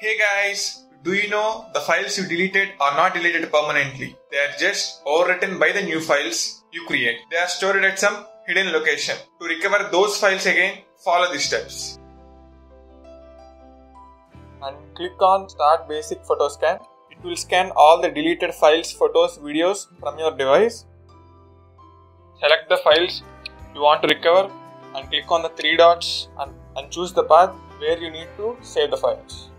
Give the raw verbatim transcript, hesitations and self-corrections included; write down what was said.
Hey guys, do you know the files you deleted are not deleted permanently? They are just overwritten by the new files you create. They are stored at some hidden location. To recover those files again, follow these steps. And click on Start Basic Photo Scan. It will scan all the deleted files, photos, videos from your device. Select the files you want to recover and click on the three dots and, and choose the path where you need to save the files.